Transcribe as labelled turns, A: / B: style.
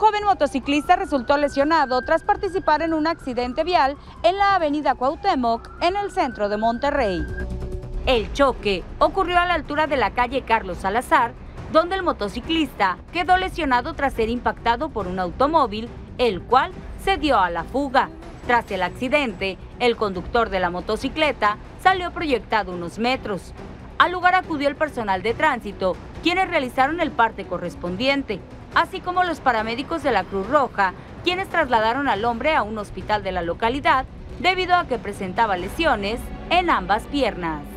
A: joven motociclista resultó lesionado tras participar en un accidente vial en la avenida Cuauhtémoc, en el centro de Monterrey. El choque ocurrió a la altura de la calle Carlos Salazar, donde el motociclista quedó lesionado tras ser impactado por un automóvil, el cual se dio a la fuga. Tras el accidente, el conductor de la motocicleta salió proyectado unos metros. Al lugar acudió el personal de tránsito, quienes realizaron el parte correspondiente, así como los paramédicos de la Cruz Roja, quienes trasladaron al hombre a un hospital de la localidad debido a que presentaba lesiones en ambas piernas.